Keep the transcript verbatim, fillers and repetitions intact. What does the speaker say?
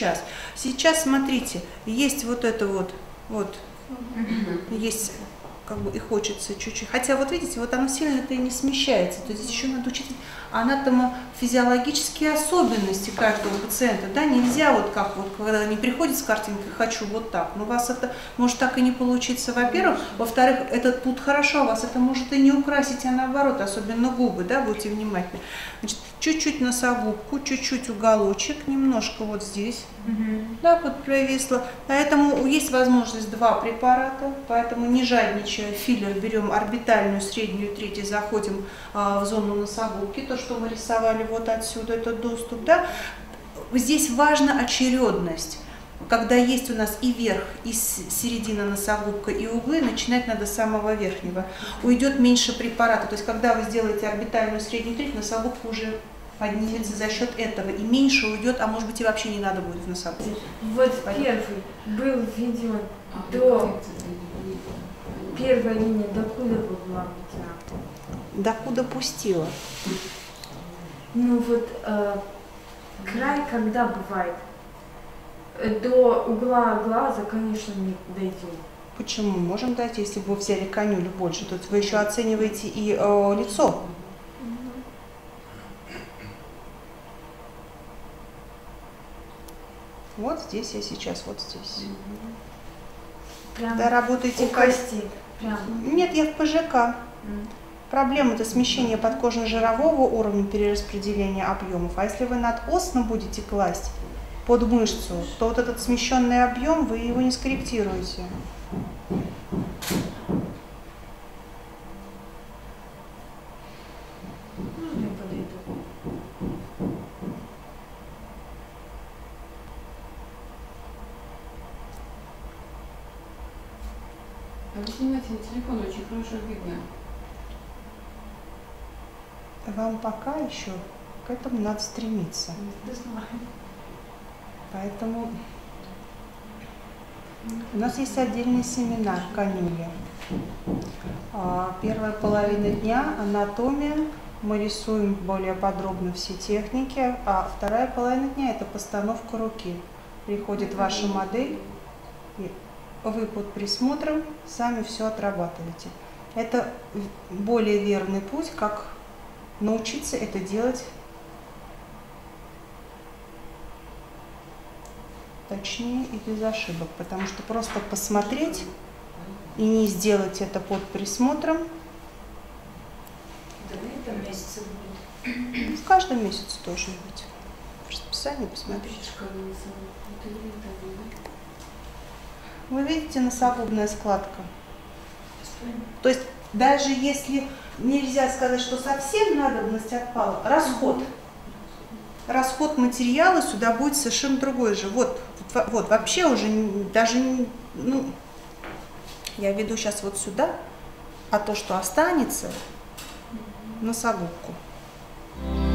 Сейчас, сейчас смотрите, есть вот это вот, вот, есть, как бы и хочется чуть-чуть. Хотя вот видите, вот оно сильно-то и не смещается. То есть здесь еще надо учить анатомофизиологические особенности каждого пациента. Да, нельзя вот как вот, когда они приходят с картинкой «хочу вот так». Но у вас это может так и не получиться, во-первых. Во-вторых, этот путь хорошо, у вас это может и не украсить, а наоборот, особенно губы, да, будьте внимательны. Значит, чуть-чуть носогубку, чуть-чуть уголочек, немножко вот здесь, угу. Да, вот провисло. Поэтому есть возможность два препарата, поэтому не жадничая, филлер берем орбитальную, среднюю, третью, заходим а, в зону носогубки, то, что мы рисовали вот отсюда, этот доступ, да. Здесь важна очередность. Когда есть у нас и верх, и середина носогубка, и углы, начинать надо с самого верхнего. Уйдет меньше препарата. То есть, когда вы сделаете орбитальную среднюю треть, носогубка уже поднимется за счет этого. И меньше уйдет, а может быть и вообще не надо будет в носогубку. Вот первый был видео до первой линии, докуда была вытянута? Докуда пустила? Ну вот э, край когда бывает? До угла глаза, конечно, не дойдем. Почему? Можем дойти, если бы вы взяли конюлю больше. Тут вы еще оцениваете и э, лицо. Вот здесь я сейчас, вот здесь. Прям когда работаете у кости. Прям. Нет, я в ПЖК. Mm. Проблема – это смещение подкожно-жирового уровня перераспределения объемов. А если вы надостно будете класть под мышцу, то вот этот смещенный объем, вы его не скорректируете. Можно я подойду? А вы снимаете на телефон, очень хорошо видно. Вам пока еще к этому надо стремиться. Поэтому у нас есть отдельный семинар конюли. Первая половина дня анатомия, мы рисуем более подробно все техники, а вторая половина дня это постановка руки. Приходит ваша модель, и вы под присмотром сами все отрабатываете. Это более верный путь, как научиться это делать точнее и без ошибок, потому что просто посмотреть и не сделать это под присмотром. Да, в этом месяце будет. В каждом месяце должно быть. В расписании посмотрите. Вы видите носогубная складка? То есть даже если нельзя сказать, что совсем надобность отпала, расход. Расход материала сюда будет совершенно другой же. Вот, вот вообще уже даже, ну, я веду сейчас вот сюда, а то, что останется, носогубку.